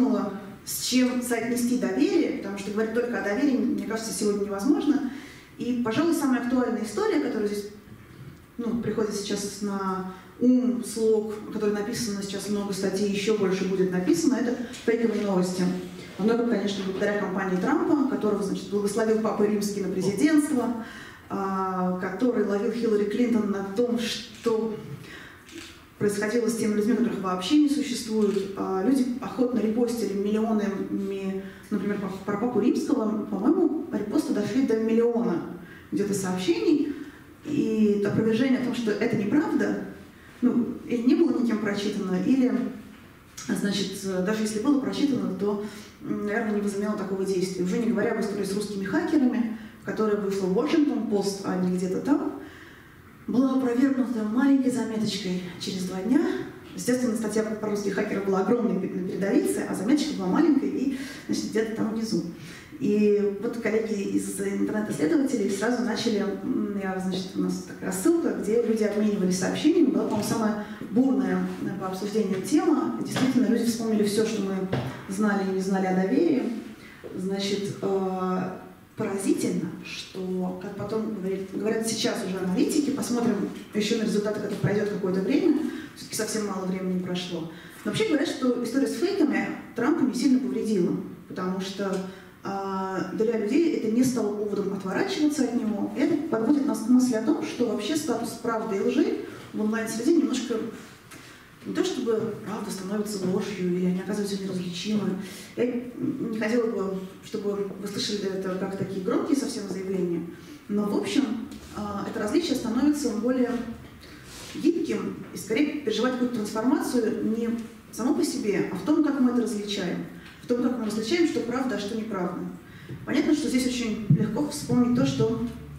думала, с чем соотнести доверие, потому что говорить только о доверии, мне кажется, сегодня невозможно. И, пожалуй, самая актуальная история, которая здесь приходит сейчас на ум, слог, о которой написано сейчас много статей, еще больше будет написано, это фейковые новости. Много, конечно, благодаря кампании Трампа, которого, значит, благословил Папа Римский на президентство, который ловил Хиллари Клинтон на том, что происходило с теми людьми, которых вообще не существует. Люди охотно репостили миллионами, например, про Папу Римского, по-моему, репосты дошли до миллиона где-то сообщений, и опровержение о том, что это неправда, или не было никем прочитано, или, значит, даже если было прочитано, то, наверное, не возымело такого действия. Уже не говоря об истории с русскими хакерами, которая вышла в Washington Post, а не где-то там, была опровергнута маленькой заметочкой через 2 дня. Естественно, статья про русских хакеров была огромной на передовице, а заметочка была маленькой и, значит, где-то там внизу. И вот коллеги из интернет-исследователей сразу начали, значит, у нас такая ссылка, где люди обменивались сообщениями, была, по-моему, самая бурная по обсуждению тема. Действительно, люди вспомнили все, что мы знали и не знали о доверии. Значит, поразительно, что, как потом говорят сейчас уже аналитики, посмотрим еще на результаты, когда пройдет какое-то время, все-таки совсем мало времени прошло. Но вообще говорят, что история с фейками Трампа не сильно повредила, потому что для людей это не стало поводом отворачиваться от него. И это подводит нас к мысли о том, что вообще статус правды и лжи в онлайн-среде немножко не то чтобы правда становится ложью или они оказываются неразличимы. Я не хотела бы, чтобы вы слышали это как такие громкие совсем заявления, но в общем это различие становится более гибким и скорее переживать какую-то трансформацию не само по себе, а в том, как мы это различаем. В том, как мы различаем, что правда, а что неправда. Понятно, что здесь очень легко вспомнить то, что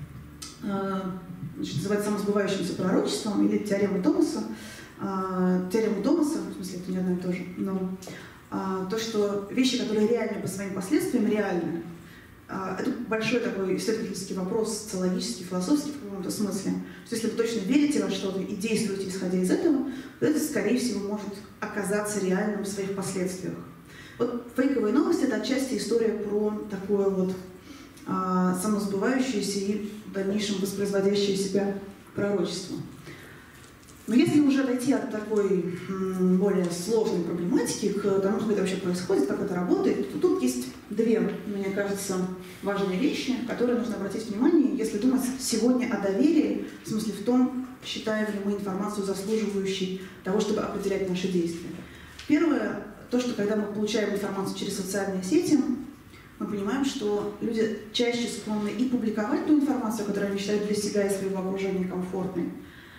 называется самосбывающимся пророчеством или теоремой Томаса. Теорему Томаса, в смысле, это не одно и то же, но то, что вещи, которые реальны по своим последствиям, реальны. Это большой такой исследовательский вопрос, социологический, философский в каком-то смысле. Что если вы точно верите во что-то и действуете, исходя из этого, то это, скорее всего, может оказаться реальным в своих последствиях. Вот фейковые новости – это отчасти история про такое вот самосбывающееся и в дальнейшем воспроизводящее себя пророчество. Но если уже дойти от такой более сложной проблематики к тому, как это вообще происходит, как это работает, то тут есть 2, мне кажется, важные вещи, на которые нужно обратить внимание, если думать сегодня о доверии, в смысле в том, считаем ли мы информацию заслуживающей того, чтобы определять наши действия. Первое, то, что когда мы получаем информацию через социальные сети, мы понимаем, что люди чаще склонны и публиковать ту информацию, которую они считают для себя и своего окружения комфортной,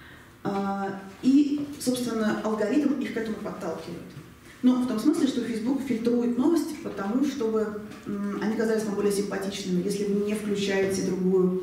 и, собственно, алгоритм их к этому подталкивает. Но в том смысле, что Facebook фильтрует новости потому, чтобы они казались вам более симпатичными, если вы не включаете другую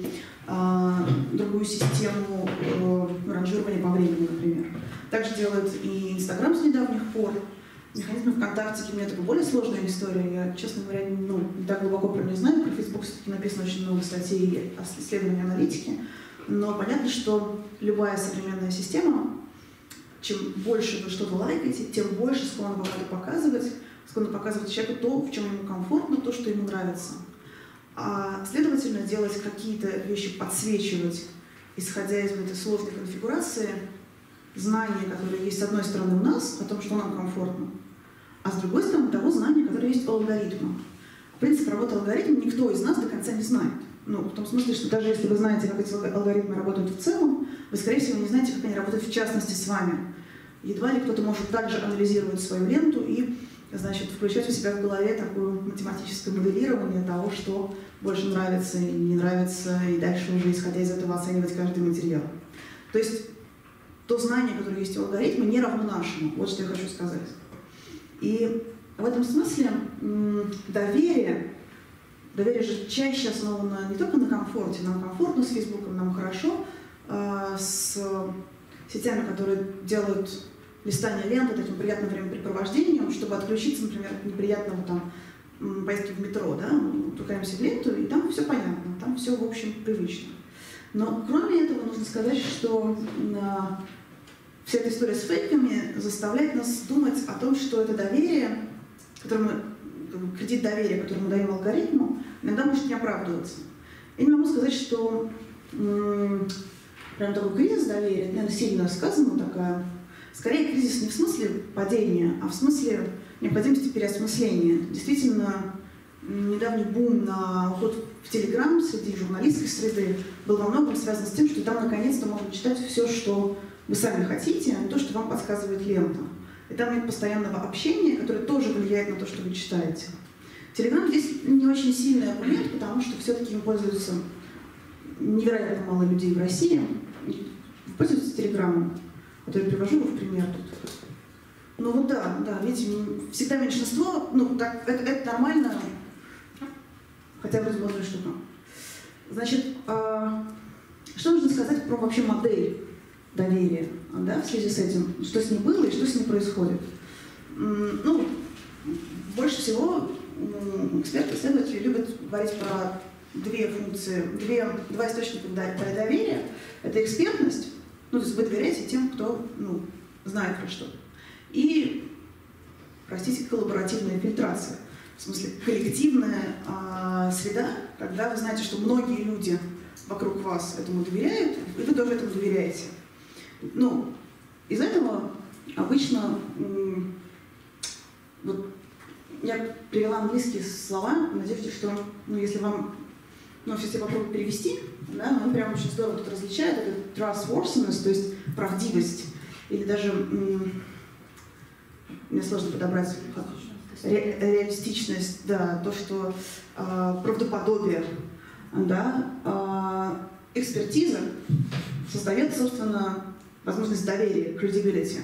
систему ранжирования по времени, например. Также делает и Instagram с недавних пор. Механизмы ВКонтакте для меня это более сложная история. Я, честно говоря, не так глубоко про не знаю. Про Facebook все-таки написано очень много статей и исследований аналитики. Но понятно, что любая современная система, чем больше вы что-то лайкаете, тем больше склонна вам это показывать, склонна показывать человеку то, в чем ему комфортно, то, что ему нравится. А следовательно, делать какие-то вещи, подсвечивать, исходя из этой сложной конфигурации, знания, которые есть с одной стороны у нас, о том, что нам комфортно, а с другой стороны того знания, которое есть у алгоритма. Принцип работы алгоритма никто из нас до конца не знает. В том смысле, что даже если вы знаете, как эти алгоритмы работают в целом, вы, скорее всего, не знаете, как они работают в частности с вами. Едва ли кто-то может также анализировать свою ленту и, значит, включать у себя в голове такое математическое моделирование того, что больше нравится и не нравится, и дальше уже, исходя из этого, оценивать каждый материал. То есть то знание, которое есть у алгоритма, не равно нашему. Вот что я хочу сказать. И в этом смысле доверие же чаще основано не только на комфорте. Нам комфортно с Фейсбуком, нам хорошо с сетями, которые делают листание ленты таким приятным времяпрепровождением, чтобы отключиться, например, от неприятного поездки в метро. Да? Мы утыкаемся в ленту, и там все понятно, там все, в общем, привычно. Но кроме этого нужно сказать, что вся эта история с фейками заставляет нас думать о том, что это доверие который кредит доверия, который мы даем алгоритму, иногда может не оправдываться. Я не могу сказать, что прям такой кризис доверия, наверное, сильно сказано такая. Скорее, кризис не в смысле падения, а в смысле необходимости переосмысления. Действительно, недавний бум на уход в Телеграм среди журналистской среды был во многом связан с тем, что там наконец-то можно читать все, что вы сами хотите, а не то, что вам подсказывает лента. И там нет постоянного общения, которое тоже влияет на то, что вы читаете. Телеграм здесь не очень сильный аргумент, потому что все-таки им пользуются невероятно мало людей в России. Пользуются Телеграмом. Вот я привожу его в пример тут. Ну вот да, видите, всегда меньшинство, ну так, это нормально, хотя вроде модная штука. Значит, что нужно сказать про вообще модель доверия, да, в связи с этим, что с ней было и что с ней происходит? Ну, больше всего эксперты, исследователи любят говорить про две функции, два источника доверия. Это экспертность, ну, то есть вы доверяете тем, кто знает про что. И, простите, коллаборативная фильтрация. В смысле, коллективная среда, когда вы знаете, что многие люди вокруг вас этому доверяют, и вы тоже этому доверяете. Ну, из этого обычно, вот я привела английские слова, надеюсь, что, если вам, сейчас я попробую перевести, да, но он прям очень здорово тут различает, это trustworthiness, то есть правдивость, или даже, мне сложно подобрать, реалистичность, да, то, что правдоподобие, да, экспертиза создает, собственно, возможность доверия, credibility.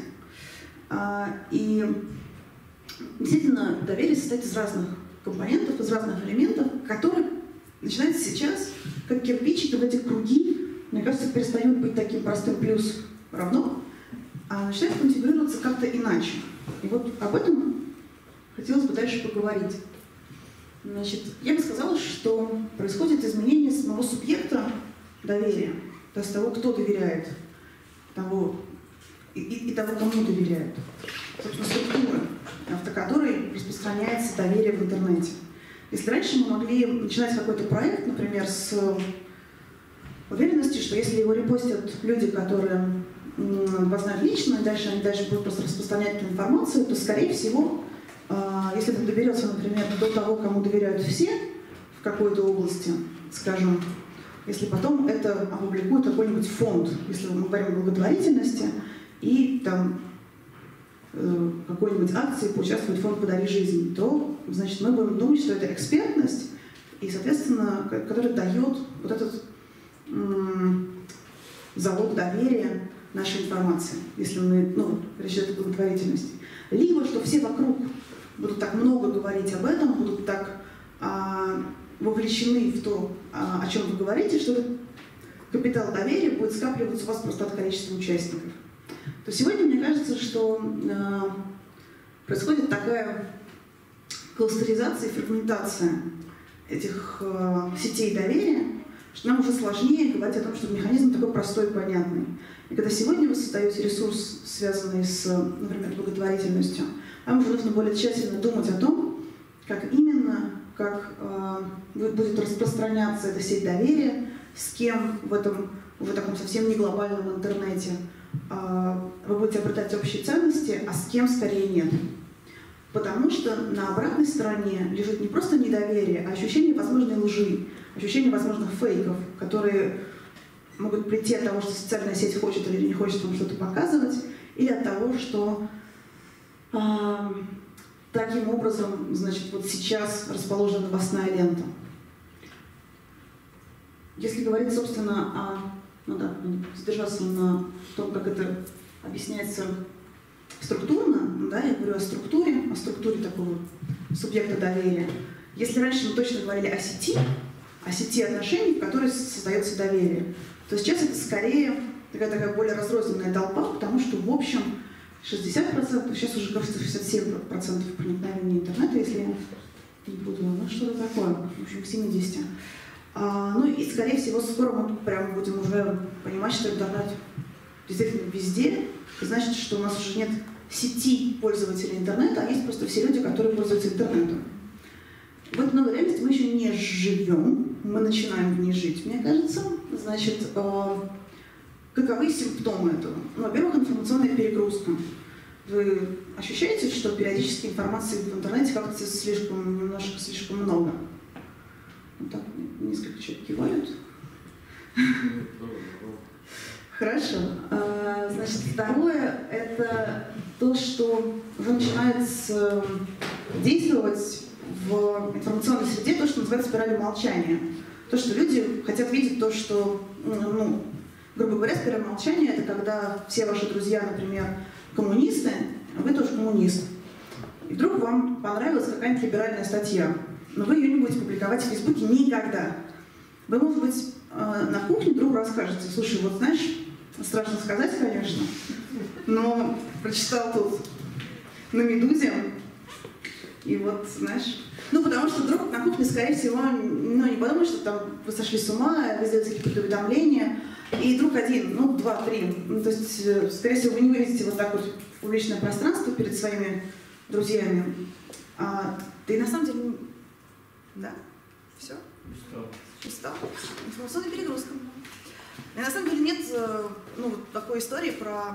И действительно, доверие состоит из разных компонентов, из разных элементов, которые начинаются сейчас, как кирпичики, в эти круги, мне кажется, перестают быть таким простым плюс равно, а начинают конфигурироваться как-то иначе. И вот об этом хотелось бы дальше поговорить. Значит, я бы сказала, что происходит изменение самого субъекта доверия, то есть того, кто доверяет, того, и того, кому доверяет. Собственно, структура, в которой распространяется доверие в интернете. Если раньше мы могли начинать какой-то проект, например, с уверенностью, что если его репостят люди, которые вас знают лично, и дальше они будут просто распространять эту информацию, то, скорее всего, если это доберется, например, до того, кому доверяют все в какой-то области, скажем, если потом это опубликует какой-нибудь фонд, если мы говорим о благотворительности, и там какой-нибудь акции поучаствует фонд «Подари жизнь», то, значит, мы будем думать, что это экспертность, и, соответственно, которая дает вот этот залог доверия нашей информации, если мы, речь идет о благотворительности. Либо, что все вокруг будут так много говорить об этом, будут так вовлечены в то, о чем вы говорите, что этот капитал доверия будет скапливаться у вас просто от количества участников. То сегодня мне кажется, что происходит такая кластеризация и фрагментация этих сетей доверия, что нам уже сложнее говорить о том, что механизм такой простой и понятный. И когда сегодня вы создаете ресурс, связанный с, например, благотворительностью, вам уже нужно более тщательно думать о том, как именно, как будет распространяться эта сеть доверия, с кем в этом уже таком совсем не глобальном интернете вы будете обретать общие ценности, а с кем скорее нет. Потому что на обратной стороне лежит не просто недоверие, а ощущение возможной лжи, ощущение возможных фейков, которые могут прийти от того, что социальная сеть хочет или не хочет вам что-то показывать, или от того, что таким образом, значит, вот сейчас расположена новостная лента. Если говорить, собственно, задержаться на том, как это объясняется структурно, да, я говорю о структуре такого субъекта доверия. Если раньше мы точно говорили о сети отношений, в которой создается доверие, то сейчас это скорее такая более разрозненная толпа, потому что, в общем, 60%, сейчас уже, кажется, 67% проникновения интернета, если я не буду, что-то такое, в общем, к 70%. И, скорее всего, скоро мы прямо будем уже понимать, что интернет действительно везде. И значит, что у нас уже нет сети пользователей интернета, а есть просто все люди, которые пользуются интернетом. В этой новой реальности мы еще не живем, мы начинаем в ней жить, мне кажется. Значит, каковы симптомы этого? Ну, во-первых, информационная перегрузка. Вы ощущаете, что периодически информации в интернете как-то немножко слишком много? Вот так несколько человек кивают. Хорошо. Значит, второе – это то, что уже начинает действовать в информационной среде то, что называется спиралью молчания. То, что люди хотят видеть то, что, грубо говоря, спираль молчания – это когда все ваши друзья, например, коммунисты, а вы тоже коммунист. И вдруг вам понравилась какая-нибудь либеральная статья, но вы ее не будете публиковать в Фейсбуке никогда. Вы, может быть, на кухне другу расскажете: слушай, вот знаешь, страшно сказать, конечно, но прочитал тут на «Медузе», и вот, знаешь, потому что друг на кухне, скорее всего, не подумает, что там вы сошли с ума, вы сделаете какие-то уведомления, и друг один, два, три. То есть, скорее всего, вы не выведете вот так вот в публичное пространство перед своими друзьями. Да и на самом деле, да, все. Устал. Информационная перегрузка. И на самом деле нет такой истории про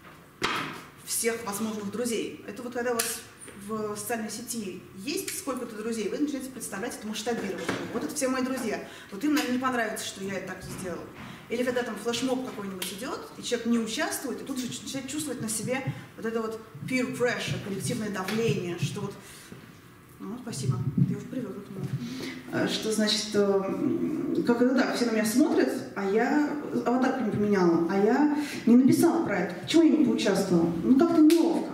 всех возможных друзей. Это вот когда у вас в социальной сети есть сколько-то друзей, вы начинаете представлять это, масштабировать. Вот это все мои друзья. Вот им, наверное, не понравится, что я это так сделал. Или когда там флешмоб какой-нибудь идет, и человек не участвует, и тут же начинает чувствовать на себе вот это вот peer pressure, коллективное давление, что вот спасибо, я уже привыкла к этому. Что значит, как это так, все на меня смотрят, а я аватарку не поменяла, а я не написала про это. Почему я не поучаствовала? Как-то неловко.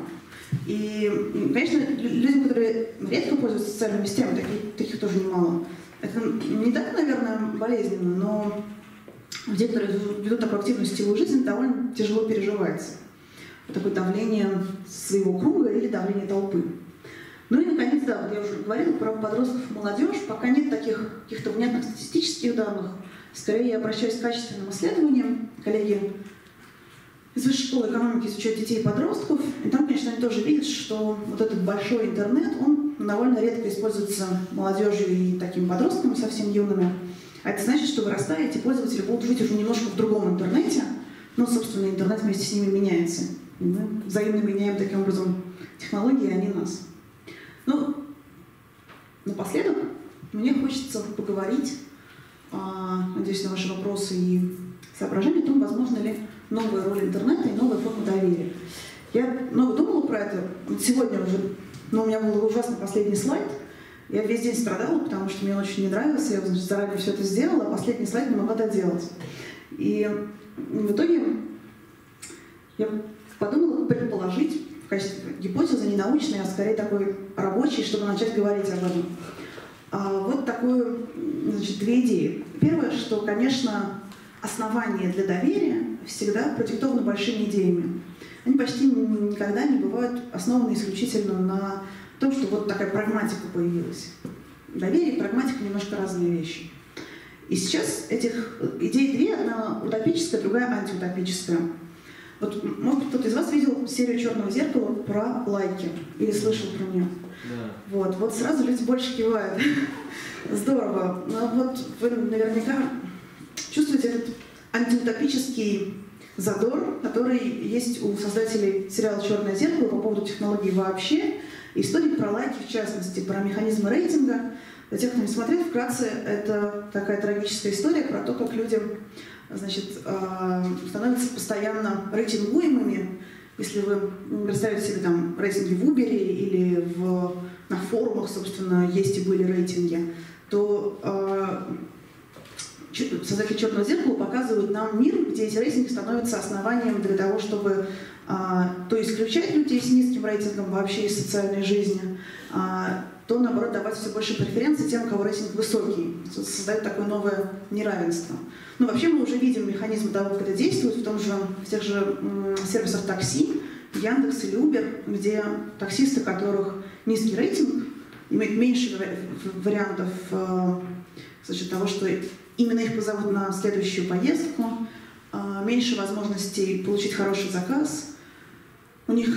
И, конечно, люди, которые редко пользуются социальными сетями, таких тоже немало. Это не так, наверное, болезненно, но те, которые ведут такую активную сетевую жизнь, довольно тяжело переживается. Вот такое давление своего круга или давление толпы. Ну и, наконец, да, вот я уже говорила про подростков и молодежь. Пока нет таких каких-то внятных статистических данных. Скорее, я обращаюсь к качественным исследованиям. Коллеги из Высшей школы экономики изучают детей и подростков. И там, конечно, они тоже видят, что вот этот большой интернет, он довольно редко используется молодежью и такими подростками совсем юными. А это значит, что вырастая, эти пользователи будут жить уже немножко в другом интернете. Но, собственно, интернет вместе с ними меняется. И мы взаимно меняем таким образом технологии, а не нас. Напоследок мне хочется поговорить, надеюсь, на ваши вопросы и соображения о том, возможно ли новая роль интернета и новая форма доверия. Я много думала про это. Сегодня уже, у меня был ужасно последний слайд. Я весь день страдала, потому что мне очень не нравился. Я, заранее все это сделала, а последний слайд не могла доделать. И в итоге я подумала предположить, в качестве гипотезы, не научной, а скорее такой рабочей, чтобы начать говорить об этом. Вот такое, две идеи. Первое, что, конечно, основания для доверия всегда продиктованы большими идеями. Они почти никогда не бывают основаны исключительно на том, что вот такая прагматика появилась. Доверие и прагматика немножко разные вещи. И сейчас этих идей две, одна утопическая, другая антиутопическая. Вот, может быть, кто-то из вас видел серию «Черного зеркала» про лайки или слышал про нее? Да. Вот сразу люди больше кивают. Здорово. Но вот вы наверняка чувствуете этот антиутопический задор, который есть у создателей сериала «Черное зеркало» по поводу технологий вообще, истории про лайки в частности, про механизмы рейтинга. Для тех, кто не смотрел, вкратце, это такая трагическая история про то, как люди становятся постоянно рейтингуемыми. Если вы представите себе там рейтинги в Uber или на форумах, собственно, есть и были рейтинги, то создатели «Черного зеркала» показывают нам мир, где эти рейтинги становятся основанием для того, чтобы то исключать людей с низким рейтингом вообще из социальной жизни, то, наоборот, давать все больше преференций тем, у кого рейтинг высокий. Создает такое новое неравенство. Но вообще мы уже видим механизмы того, как это действует в тех же сервисах такси, Яндекс или Uber, где таксисты, у которых низкий рейтинг, имеют меньше вариантов того, что именно их позовут на следующую поездку, меньше возможностей получить хороший заказ. У них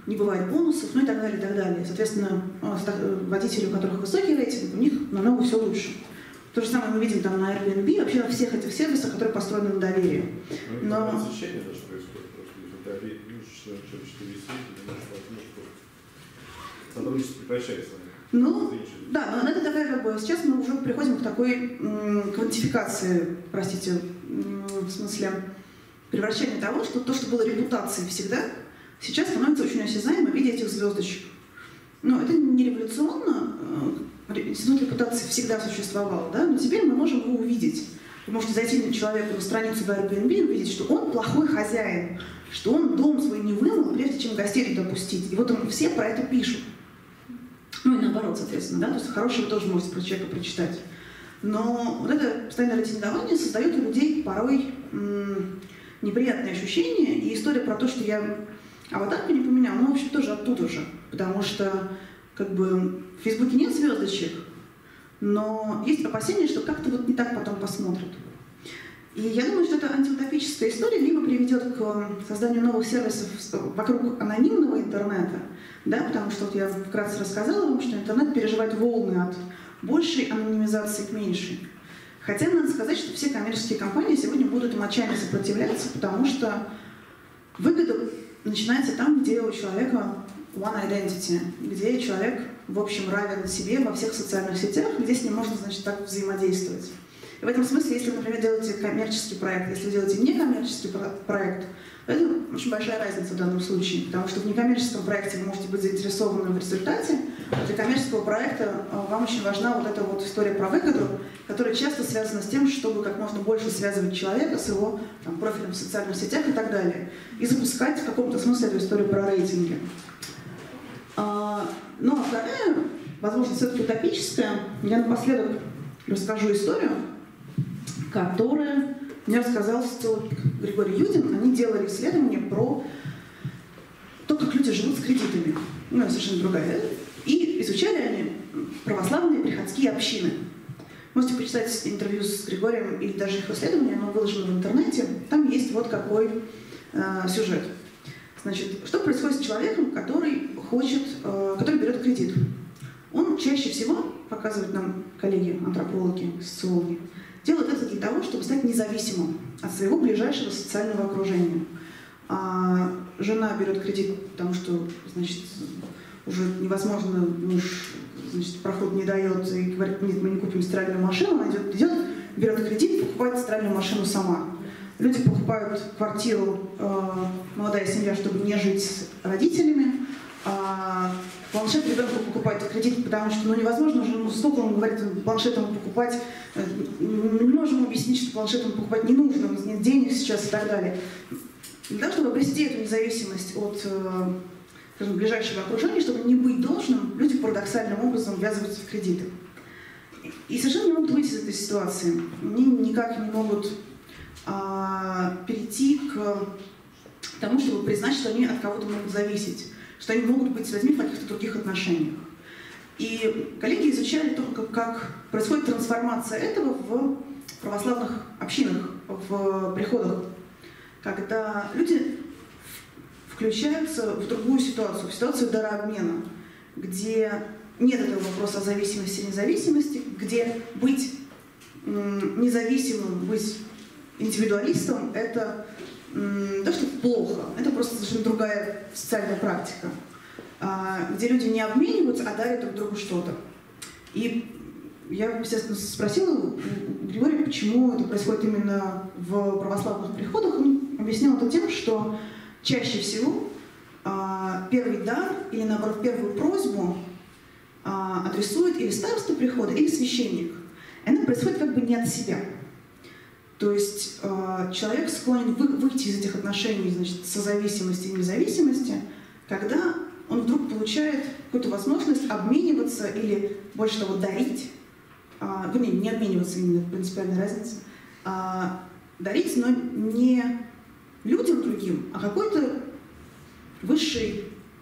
не бывает бонусов, ну и так далее, и так далее. Соответственно, водители, у которых высокий рейтинг, у них намного все лучше. То же самое мы видим там на Airbnb, вообще на всех этих сервисах, которые построены на доверии. Но насыщение даже происходит, просто если ты видишь, что что-то висит, ты можешь подумать, что сотрудничество прекращается. Ну, да, но это такая как бы, сейчас мы уже приходим к такой квантификации, простите, в смысле превращения того, что то, что было репутацией всегда, сейчас становится очень осязаемо в виде этих звездочек. Но это не революционно, институт репутации всегда существовал, да, но теперь мы можем его увидеть. Вы можете зайти на человека на страницу в Airbnb и увидеть, что он плохой хозяин, что он дом свой не вымыл, прежде чем гостей туда пустить. И вот все про это пишут. Ну и наоборот, соответственно, да, то есть хорошее вы тоже можете про человека прочитать. Но вот это постоянное рейтингование создает у людей порой неприятные ощущения, и история про то, что я аватарку не поменял, ну, в общем, тоже оттуда же, потому что, как бы, в Фейсбуке нет звездочек, но есть опасения, что как-то вот не так потом посмотрят. И я думаю, что это антиутопическая история либо приведет к созданию новых сервисов вокруг анонимного интернета, да, потому что вот я вкратце рассказала вам, что интернет переживает волны от большей анонимизации к меньшей. Хотя надо сказать, что все коммерческие компании сегодня будут им отчаянно сопротивляться, потому что выгода начинается там, где у человека one identity, где человек, в общем, равен себе во всех социальных сетях, где с ним можно, значит, так взаимодействовать. И в этом смысле, если вы, например, делаете коммерческий проект, если вы делаете некоммерческий проект, это очень большая разница в данном случае, потому что в некоммерческом проекте вы можете быть заинтересованы в результате, а для коммерческого проекта вам очень важна вот эта вот история про выгоду, которая часто связана с тем, чтобы как можно больше связывать человека с его там, профилем в социальных сетях и так далее, и запускать в каком-то смысле эту историю про рейтинги. Ну а вторая, возможно, все-таки утопическая, я напоследок расскажу историю, которую мне рассказал социолог Григорий Юдин. Они делали исследование про то, как люди живут с кредитами. Ну, это совершенно другая. И изучали они православные приходские общины. Можете почитать интервью с Григорием или даже их исследование, оно выложено в интернете. Там есть вот какой сюжет. Значит, что происходит с человеком, который берет кредит? Он чаще всего, показывают нам коллеги, антропологи, социологи, делает это для того, чтобы стать независимым от своего ближайшего социального окружения. Жена берет кредит, потому что, значит, уже невозможно, муж, значит, проход не дает и говорит: нет, мы не купим стиральную машину. Она идет, берет кредит, покупает стиральную машину сама. Люди покупают квартиру, молодая семья, чтобы не жить с родителями. Планшет ребенку покупать в кредит, потому что невозможно же, сколько он говорит, планшетом покупать, не можем объяснить, что планшетом покупать не нужно, у нас нет денег сейчас и так далее. Для того, чтобы обрести эту независимость от, скажем, ближайшего окружения, чтобы не быть должным, люди парадоксальным образом ввязываются в кредиты. И совершенно не могут выйти из этой ситуации. Они никак не могут перейти к тому, чтобы признать, что они от кого-то могут зависеть, что они могут быть с людьми в каких-то других отношениях. И коллеги изучали то, как происходит трансформация этого в православных общинах, в приходах, когда люди включаются в другую ситуацию, в ситуацию дарообмена, где нет этого вопроса о зависимости и независимости, где быть независимым, быть индивидуалистом — это не то, что плохо, это просто совершенно другая социальная практика, где люди не обмениваются, а дарят друг другу что-то. И я, естественно, спросила у Григория, почему это происходит именно в православных приходах. Он объяснил это тем, что чаще всего первый дар или, наоборот, первую просьбу адресует или староста прихода, или священник. И она происходит как бы не от себя. То есть человек склонен выйти из этих отношений, значит, созависимости и независимости, когда он вдруг получает какую-то возможность обмениваться или, больше того, дарить, вернее, не обмениваться, именно принципиальная разница, дарить, но не людям другим, а какой-то высшей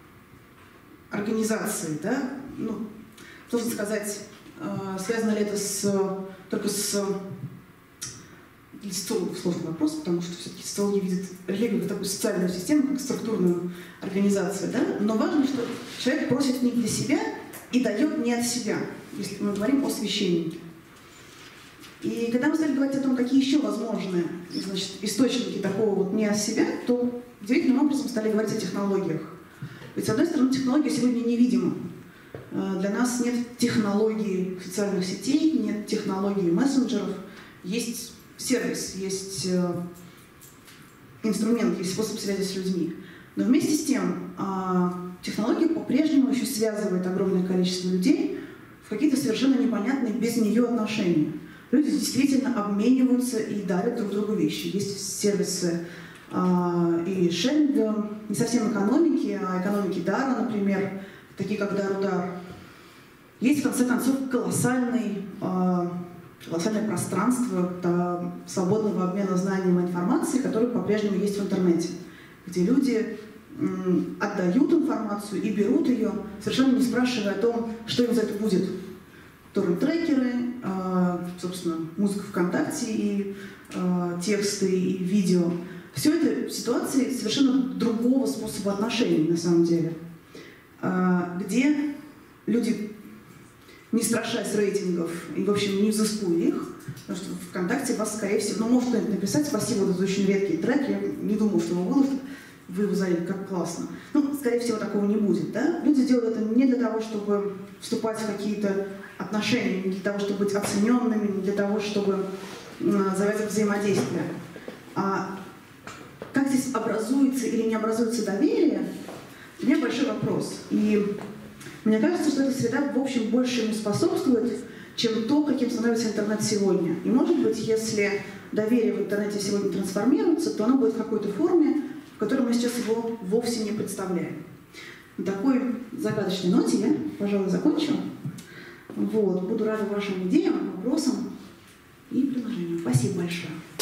организации, да? Ну, сложно сказать, связано ли это только с для социологов сложный вопрос, потому что все-таки социология видит религию как такую социальную систему, как структурную организацию, да? Но важно, что человек просит не для себя и дает не от себя, если мы говорим о священнике. И когда мы стали говорить о том, какие еще возможны, значит, источники такого вот не от себя, то удивительным образом стали говорить о технологиях. Ведь, с одной стороны, технология сегодня невидима. Для нас нет технологий социальных сетей, нет технологий мессенджеров. Есть сервис, есть инструмент, есть способ связи с людьми. Но вместе с тем технология по-прежнему еще связывает огромное количество людей в какие-то совершенно непонятные без нее отношения. Люди действительно обмениваются и дарят друг другу вещи. Есть сервисы и шеринга, не совсем экономики, а экономики дара, например, такие как дар-удар. Есть, в конце концов, колоссальное пространство свободного обмена знаниями и информацией, которое по-прежнему есть в интернете, где люди отдают информацию и берут ее, совершенно не спрашивая о том, что им за это будет. Торрент-трекеры, собственно, музыка ВКонтакте, и тексты, и видео. Все это ситуации совершенно другого способа отношений, на самом деле, где люди, не страшась рейтингов и, в общем, не взыскуя их, потому что в ВКонтакте вас, скорее всего, может кто-нибудь написать: спасибо, это очень редкий трек, я не думал, что его выложат, вы его залили, как классно. Скорее всего, такого не будет, да? Люди делают это не для того, чтобы вступать в какие-то отношения, не для того, чтобы быть оцененными, не для того, чтобы завязать взаимодействие. А как здесь образуется или не образуется доверие, у меня большой вопрос. И мне кажется, что эта среда, в общем, больше ему способствует, чем то, каким становится интернет сегодня. И, может быть, если доверие в интернете сегодня трансформируется, то оно будет в какой-то форме, в которой мы сейчас его вовсе не представляем. На такой загадочной ноте я, пожалуй, закончу. Буду рада вашим идеям, вопросам и предложениям. Спасибо большое.